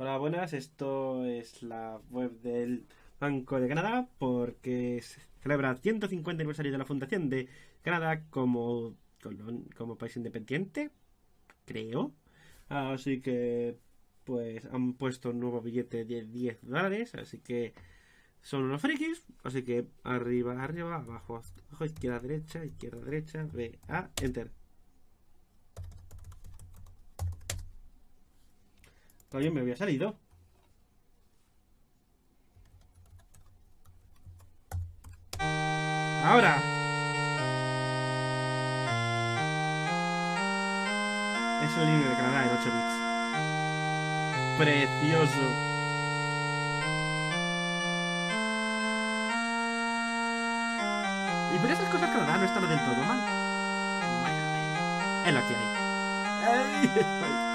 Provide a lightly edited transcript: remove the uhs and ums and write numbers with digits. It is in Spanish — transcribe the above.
Hola, buenas. Esto es la web del Banco de Canadá porque se celebra 150 aniversario de la fundación de Canadá como país independiente, creo. Así que, pues, han puesto un nuevo billete de $10. Así que son unos frikis. Así que arriba, arriba, abajo, abajo, izquierda, derecha, B, A, enter. Coño, me había salido. Ahora. Es el himno de Canadá en 8 bits. Precioso. Y por esas cosas Canadá no está del todo mal. Bueno, es lo que hay. ¡Ay!